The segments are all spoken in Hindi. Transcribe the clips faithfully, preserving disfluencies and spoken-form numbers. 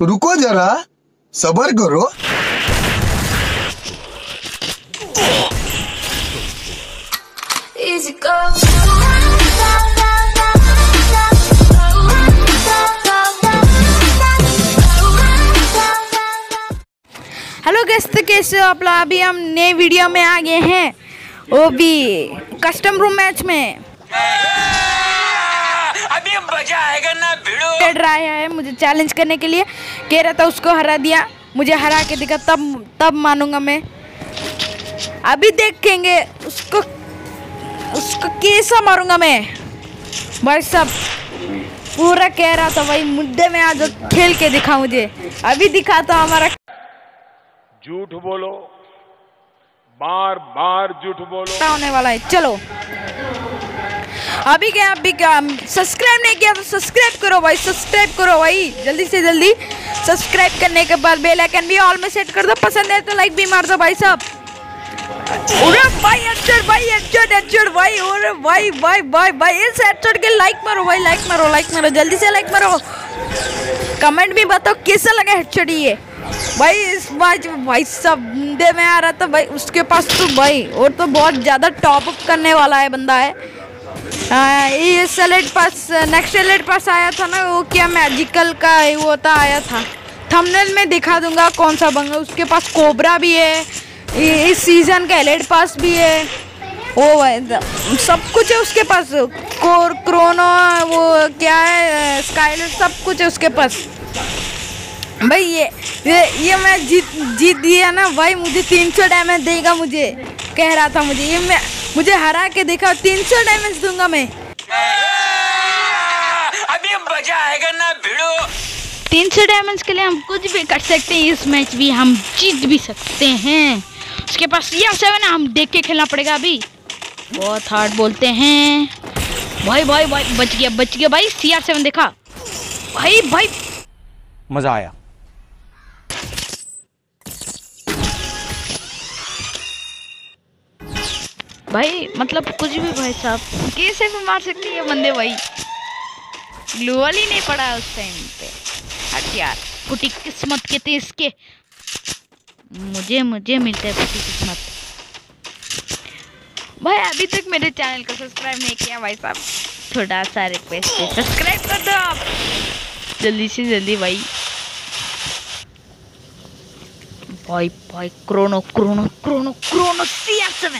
रुको जरा, सबर करो। Easy go. हेलो गेस्ट, कैसे हो आप लोग? अभी हम नए वीडियो में आ गए हैं, वो भी कस्टम रूम मैच में। अभी मजा आएगा ना भिड़ो। खेल रहा है मुझे चैलेंज करने के लिए, कह रहा था उसको हरा दिया, मुझे हरा के दिखा तब तब मानूंगा मैं। अभी देखेंगे उसको उसको कैसा मारूंगा मैं। भाई साहब पूरा कह रहा था भाई मुद्दे में आज खेल के दिखा मुझे। अभी दिखाता हमारा। झूठ बोलो, बार बार झूठ बोलो। होने वाला है। चलो अभी क्या अभी क्या सब्सक्राइब नहीं किया तो सब्सक्राइब करो भाई, सब्सक्राइब करो भाई जल्दी से जल्दी। सब्सक्राइब करने के बाद बेल आइकन भी ऑल में सेट कर दो। पसंद है तो लाइक भी मार दो भाई साहब। अरे भाई हेडशॉट, भाई हेडशॉट, हेडशॉट भाई। अरे भाई भाई भाई भाई इस हेडशॉट के लाइक मारो भाई, लाइक मारो, लाइक मारो, जल्दी से लाइक मारो। कमेंट भी बताओ कैसा लगा हेडशॉट ये भाई। इस मैच भाई सब मुंडे में आ रहा था भाई, उसके पास तो भाई और तो बहुत ज़्यादा टॉप अप करने वाला है बंदा है। आ, ये select pass next select pass आया था ना, वो क्या मैजिकल का वो होता आया था। थंबनेल में दिखा दूंगा कौन सा बंदा। उसके पास कोबरा भी है, इस सीजन का एलेट पास भी है, वो भाई सब कुछ है उसके पास। कोर क्रोनो वो क्या है स्काइलर सब कुछ है उसके पास भाई। ये ये ये मैं जीत जीत दिया ना भाई, मुझे तीन सौ डैमेज देगा मुझे, कह रहा था मुझे। ये मैं मुझे हरा के देखा, तीन सौ डैमेज दूंगा मैं। अभी मजा आएगा ना भिड़ो। तीन सौ डैमेज के लिए हम कुछ भी कर सकते हैं। इस मैच भी हम जीत भी सकते हैं। उसके पास सी आर सेवन है, हम देख के खेलना पड़ेगा। अभी बहुत हार्ड बोलते हैं भाई भाई भाई। बच गया बच गया भाई। सी आर सेवन देखा भाई भाई, मजा आया। भाई मतलब कुछ भी भाई साहब कैसे भी मार सकती है बंदे भाई। ग्लोअल ही नहीं पड़ा उस टाइम पे। हट यार, फुटी किस्मत के थे इसके। मुझे मुझे मिलता है फुटी किस्मत भाई। अभी तक मेरे चैनल को सब्सक्राइब नहीं किया भाई साहब, थोड़ा सा रिक्वेस्ट है, सब्सक्राइब कर दो आप जल्दी से जल्दी भाई। भाई भाई Chrono Chrono Chrono Chrono C R seven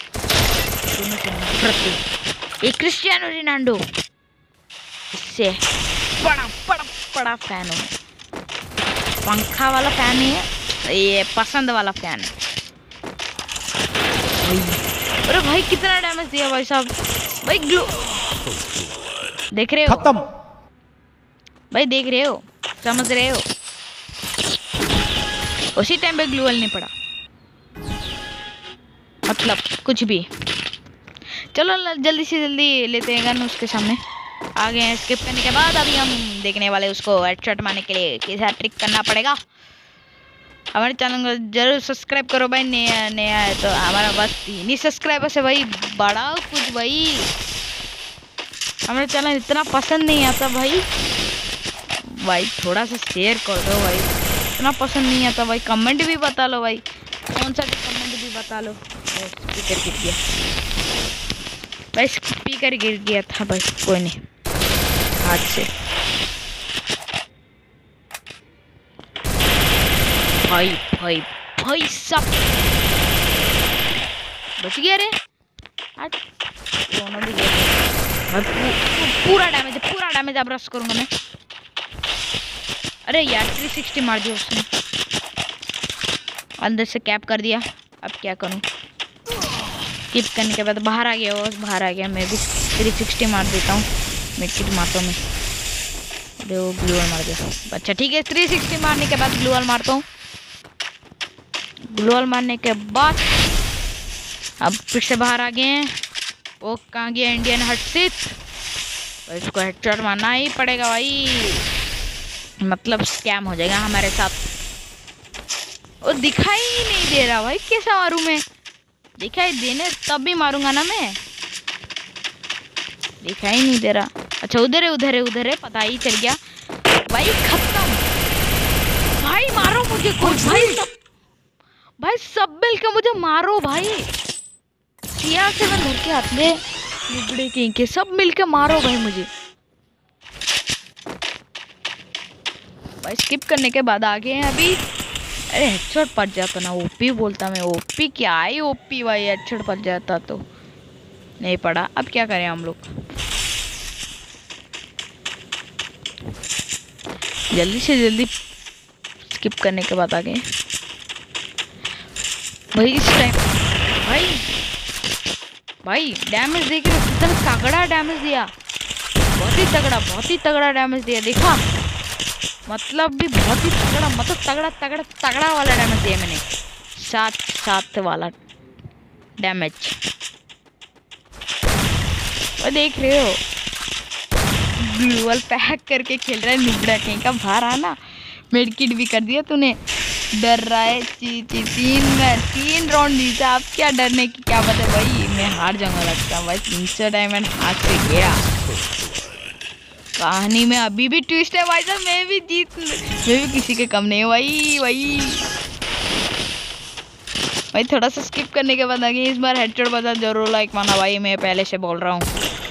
एक क्रिस्टियानो रोनाल्डो, इससे बड़ा बड़ा बड़ा फैन हूँ। पंखा वाला फैन है ये, पसंद वाला फैन है। अरे भाई कितना डैमेज दिया भाई साहब। भाई ग्लू देख रहे हो खत्म भाई, देख रहे हो, समझ रहे हो। उसी टाइम पे ग्लूअल नहीं पड़ा, मतलब कुछ भी। चलो जल्दी से जल्दी लेते हैं गन उसके सामने। आ गए हैं स्किप करने के बाद। अभी हम देखने वाले उसको हेडशॉट मारने के लिए कैसा ट्रिक करना पड़ेगा। हमारे चैनल को जरूर सब्सक्राइब करो भाई। नया नया है तो हमारा बस तीन ही सब्सक्राइबर से भाई, बड़ा कुछ भाई। हमारे चैनल इतना पसंद नहीं आता भाई भाई थोड़ा सा शेयर कर दो भाई। इतना पसंद नहीं आता भाई, कमेंट भी बता लो भाई, कौन सा कमेंट भी बता लो। स्पीकर गिर गया भाई, स्पीकर गिर गया था भाई, कोई नहीं, हाथ से। भाई भाई भाई सब बच गया रे। आज दोनों भी गए। पूरा डैमेज है, पूरा डैमेज अब रश करूंगा मैं। अरे यार थ्री सिक्सटी मार दिया उसने, अंदर से कैप कर दिया। अब क्या करूं, कीप करने के बाद बाहर आ गया, वो बाहर आ गया। मैं भी थ्री सिक्सटी मार देता हूँ, मिडकिट मारता हूँ मैं। अरे वो ब्लू वॉल मार दिया। अच्छा ठीक है, थ्री सिक्सटी मारने के बाद ब्लू वॉल मारता हूँ। ब्लू वॉल मारने के बाद अब फिर से बाहर आ गए हैं। वो कहाँ गया इंडियन हटसित, तो इसको हेडशॉट मारना ही पड़ेगा भाई, मतलब स्कैम हो जाएगा हमारे साथ। वो दिखाई ही नहीं दे रहा भाई, कैसा मारूं मैं? दिखाई देने तब भी मारूंगा ना मैं, दिखाई नहीं दे रहा। अच्छा उधर है उधर है उधर है, पता ही चल गया भाई। खत्म मुझे कोई भाई सब भाई सब मिल के मुझे मारो भाई। सिया से मैं घर के हाथ में लिबड़े के इनके सब मिल के मारो भाई मुझे। भाई स्किप करने के बाद आगे हैं अभी। अरे हेडशॉट पड़ जाता ना, ओपी बोलता मैं, ओपी क्या ही ओपी भाई, हेडशॉट पड़ जाता तो नहीं पड़ा। अब क्या करें हम लोग, जल्दी से जल्दी स्किप करने के बाद आगे भाई। इस टाइम भाई भाई डैमेज देख रहे हो कितना तगड़ा डैमेज दिया, बहुत ही तगड़ा बहुत ही तगड़ा डैमेज दिया। देखा मतलब भी बहुत ही तगड़ा, मतलब तगड़ा तगड़ा तगड़ा वाला डैमेज दिया मैंने, सात सात वाला डैमेज। और देख रहे हो ग्लूवल पैक करके खेल रहा है नुबड़ा कहीं का, बाहर आना। मेडकिट भी कर दिया तूने, डर रहा है। ची, ची, तीन में तीन राउंड जीता, अब क्या डरने की क्या बात है भाई। मैं हार जाऊंगा लगता है भाई, तीन सौ डायमंड हाथ से गया। कहानी में अभी भी ट्विस्ट है भाई साहब, मैं भी जीत मैं भी किसी के कम नहीं भाई। भाई भाई थोड़ा सा स्किप करने के बाद आगे इस बार हेडशॉट बता जरूर लाइक माना भाई, मैं पहले से बोल रहा हूँ।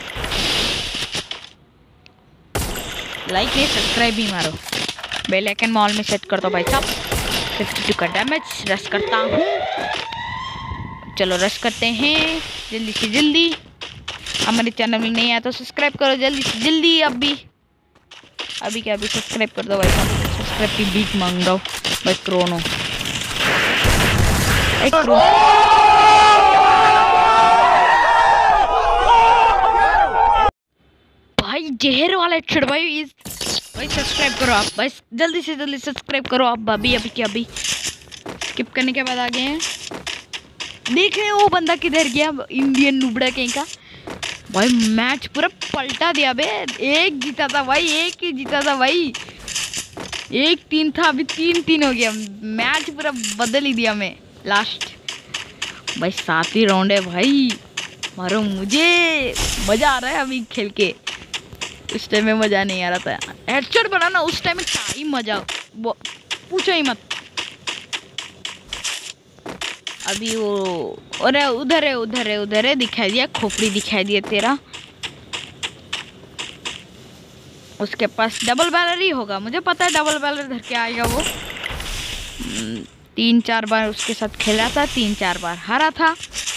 लाइक नहीं सब्सक्राइब भी मारो, बेल आइकन मॉल में सेट कर दो भाई साहब। फिफ्टी टू का डैमेज रश करता हूँ, चलो रश करते हैं जल्दी से जल्दी। हमारे चैनल में नहीं आया तो सब्सक्राइब करो जल्दी से जल्दी, अभी अभी क्या अभी सब्सक्राइब कर दो भाई साहब। सब्सक्राइब की बीट मांग रहा हूँ भाई। क्रोनो एक क्रोनो भाई जहर वाला हेडशॉट भाई। इस भाई सब्सक्राइब करो आप भाई, जल्दी से जल्दी सब्सक्राइब करो आप अभी अभी क्या अभी। स्किप करने के बाद आगे हैं, देख रहे हैं वो बंदा किधर गया, इंडियन नुबड़ा कहीं का भाई। मैच पूरा पलटा दिया बे, एक जीता था भाई, एक ही जीता था भाई। एक तीन था, अभी तीन तीन हो गया, मैच पूरा बदल ही दिया मैं लास्ट भाई। सात ही राउंड है भाई, मारो मुझे। मजा आ रहा है अभी खेल के, उस टाइम में मजा नहीं आ रहा था। हेडशॉट बना ना उस टाइम में क्या ही मजा, पूछो ही मत। अभी वो अरे उधर है उधर है उधर है दिखाई दिया, खोपड़ी दिखाई दिया तेरा। उसके पास डबल बैलर ही होगा, मुझे पता है डबल बैलर धर के आएगा वो। तीन चार बार उसके साथ खेला था, तीन चार बार हारा था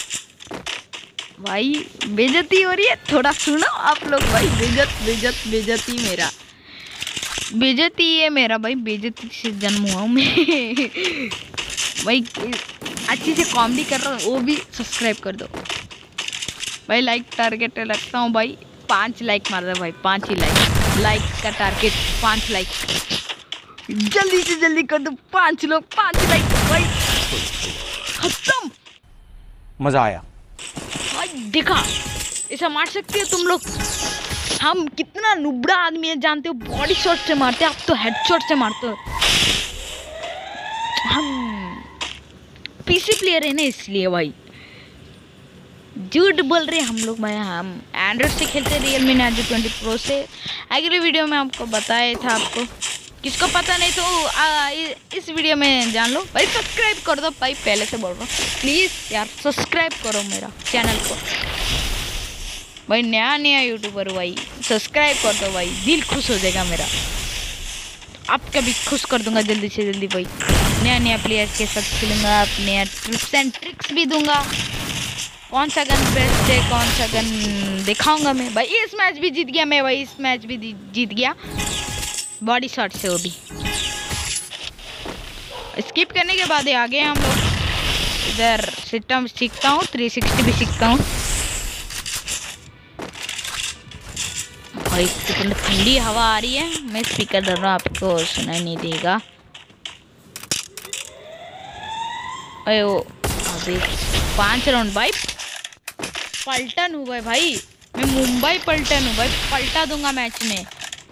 भाई। बेइज्जती हो रही है, थोड़ा सुनो आप लोग भाई। बेइज्जत बेइज्जत बेइज्जती मेरा बेइज्जती है मेरा भाई, बेइज्जती से जन्म हुआ हूँ मैं भाई। अच्छी से कॉमेडी कर रहा हूँ, वो भी सब्सक्राइब कर दो भाई। लाइक टारगेट रखता हूँ भाई, पाँच लाइक मार दो भाई, पाँच ही लाइक। लाइक का टारगेट पाँच लाइक, जल्दी से जल्दी कर दो। पाँच लोग पाँच लाइक भाई, खत्म। मजा आया भाई देखा, ऐसा मार सकते हो तुम लोग। हम कितना नुबड़ा आदमी है जानते हो, बॉडी शॉट से मारते हैं, आप तो हेडशॉट से मारते हो। हम पीसी प्लेयर है ना इसलिए भाई, झूठ बोल रहे हैं हम लोग भाई। हम एंड्रॉइड से खेलते हैं, Realme Narzo twenty Pro से। अगले वीडियो में आपको बताया था, आपको किसको पता नहीं तो आ, इस वीडियो में जान लो भाई। सब्सक्राइब कर दो भाई, पहले से बोल रहा हूँ प्लीज़ यार सब्सक्राइब करो मेरा चैनल को भाई। नया नया यूट्यूबर भाई, सब्सक्राइब कर दो भाई, दिल खुश हो जाएगा मेरा। आपका भी खुश कर दूंगा जल्दी से जल्दी भाई। नया नया प्लेयर के साथ खेलूँगा, अपने टिप्स एंड ट्रिक्स भी दूंगा। कौन सा गन बेस्ट है, कौन सा गन दिखाऊंगा मैं भाई। इस मैच भी जीत गया मैं भाई, इस मैच भी जीत गया बॉडी शॉट से, वो भी। स्किप करने के बाद आगे हम लोग इधर सिस्टम सीखता हूँ, थ्री सिक्सटी भी सीखता हूँ भाई। कितनी ठंडी हवा आ रही है, मैं स्पीकर कर रहा हूँ, आपको सुनाई नहीं देगा। अरे वो अभी पांच राउंड भाई, पलटन हुआ है भाई। मैं मुंबई पलटन हूँ भाई, पलटा दूंगा मैच में।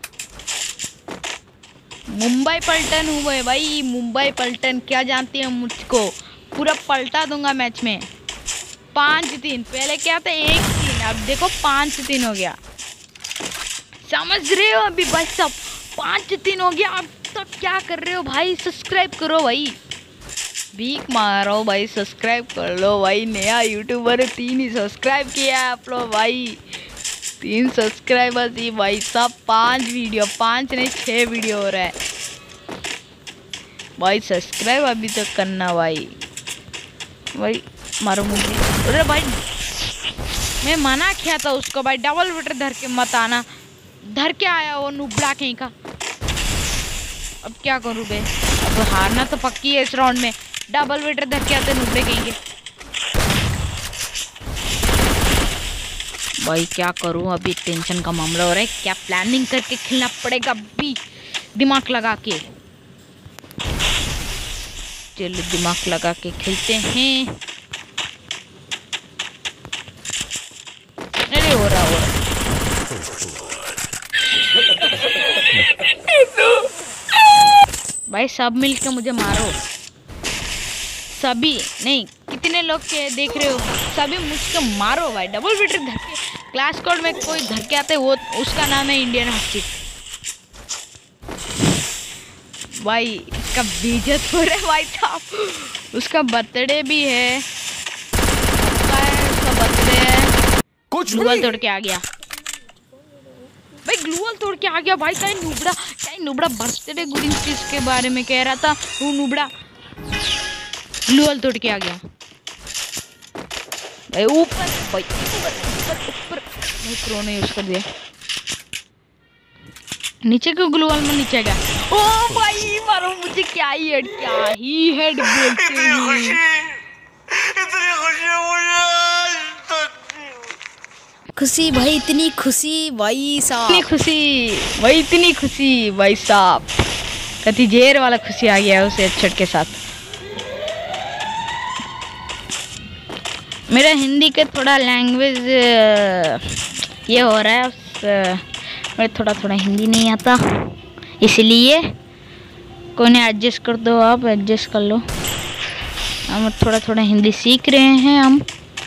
मुंबई पलटन हुआ है भाई, मुंबई पलटन। क्या जानती है मुझको, पूरा पलटा दूंगा मैच में। पाँच तीन, पहले क्या था एक तीन, अब देखो पाँच तीन हो गया। समझ रहे हो अभी भाई सब, पाँच तीन हो गया। अब तक क्या कर रहे हो भाई? सब्सक्राइब करो भाई, भीख मारो भाई, सब्सक्राइब कर लो भाई। नया यूट्यूबर है, तीन ही सब्सक्राइब किया है आप लोग भाई, तीन सब्सक्राइबर्स ही भाई साहब। पांच वीडियो, पांच नहीं छः वीडियो हो रहा है भाई। सब्सक्राइब अभी तक तो करना भाई। भाई मारो मुझे, अरे भाई मैं मना किया था उसको भाई, डबल वेटर धर के मत आना। धर के आया वो नुबड़ा कहीं का। अब क्या करूँ बे, अब हारना तो पक्की है इस राउंड में। डबल वेटर धर के आते नुबड़े कहीं के। भाई क्या करूँ, अभी टेंशन का मामला हो रहा है। क्या प्लानिंग करके खेलना पड़ेगा अभी, दिमाग लगा के। चलो दिमाग लगा के खेलते हैं। अरे हो रहा हो रहा भाई, सब मिलके मुझे मारो। सभी नहीं, कितने लोग के देख रहे हो, सभी मुझको मारो भाई। डबल वेटर घर के क्लास कोड में कोई घर के आते, वो उसका नाम है इंडियन हस्ती भाई। इसका बेइज्जत हो रहा है भाई साहब। उसका बर्थडे भी है, उसका बर्थडे है। कुछ ग्लूवल तोड़ के आ गया भाई, ग्लूवल तोड़ के आ गया भाई। कहीं नुबड़ा, कहीं नुबड़ा बर्थडे गुडिंग चीज के बारे में कह रहा था, वो नुबड़ा ग्लूवल तोड़ के आ गया भाई। ऊपर भाई, ऊपर ऊपर ऊपर भाई, क्रोनो यूज कर दिया। नीचे क्यों ग्लूवल में नीचे गया? ओ भाई मारो मुझे, क्या ही हेड, क्या ही हेड बोलते हैं। खुशी भाई, इतनी खुशी भाई साहब, इतनी खुशी भाई, इतनी खुशी भाई साहब। कति जेर वाला खुशी आ गया उसे हेडशॉट के साथ। मेरा हिंदी के थोड़ा लैंग्वेज ये हो रहा है, उस मेरे थोड़ा थोड़ा हिंदी नहीं आता, इसलिए कोई नहीं, एडजस्ट कर दो आप, एडजस्ट कर लो। हम थोड़ा थोड़ा हिंदी सीख रहे हैं हम।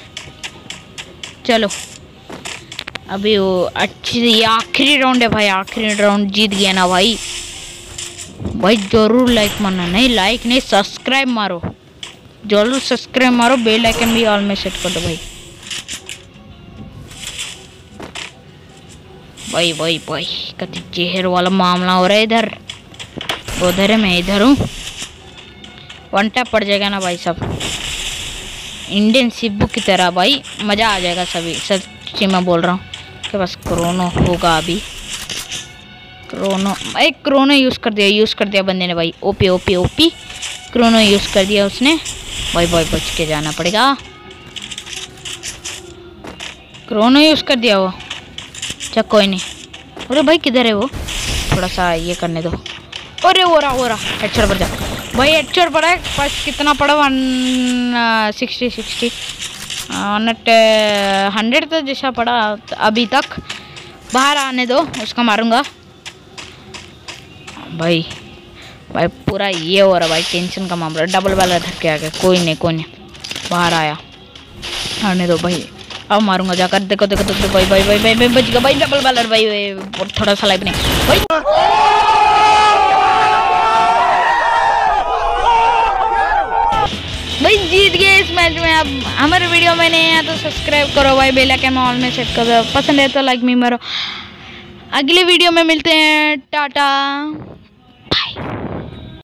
चलो अभी वो अच्छी, ये आखिरी राउंड है भाई, आखिरी राउंड जीत गया ना भाई। भाई जरूर लाइक मारना, नहीं लाइक नहीं सब्सक्राइब मारो, जरूर सब्सक्राइब मारो। बेल आइकन भी ऑल में सेट कर दो भाई। भाई भाई भाई कति जहर वाला मामला हो रहा है इधर। वो उधर है, मैं इधर हूँ। वन टैप पड़ जाएगा ना भाई साहब, इंडियन सिब्बू की तरह भाई, मज़ा आ जाएगा सभी। सच्ची मैं बोल रहा हूँ कि बस क्रोनो होगा अभी। क्रोनो, एक क्रोनो यूज़ कर दिया, यूज़ कर दिया बंदे ने भाई। OP OP OP Chrono use कर दिया उसने भाई। भाई बच के जाना पड़ेगा, क्रोनो यूज़ कर दिया वो। अच्छा कोई नहीं। अरे भाई किधर है वो, थोड़ा सा ये करने दो। अरे हो रहा हो रहा हेडशॉट पड़ जा भाई, हेडशॉट पड़ा है। पास कितना पड़ा, वन सिक्सटी सिक्सटी नट हंड्रेड तो जैसा पड़ा अभी तक। बाहर आने दो, उसका मारूंगा भाई। भाई पूरा ये हो रहा भाई, टेंशन का मामला। डबल वाला धर के आ गया, कोई नहीं कोई नहीं, बाहर आया, आने दो भाई। अब मारूंगा जाकर, देखो देखो देखो भाई भाई भाई भाई, भाई बच गया भाई। डबल वाला भाई, भाई थोड़ा सा लाइफ नहीं भाई। भाई जीत गए इस मैच में। अब हमारे वीडियो में नहीं है तो सब्सक्राइब करो भाई, बेल आइकन ऑल में सेट कर दो। पसंद है तो लाइक मी मारो। अगले वीडियो में मिलते हैं, टाटा बाय।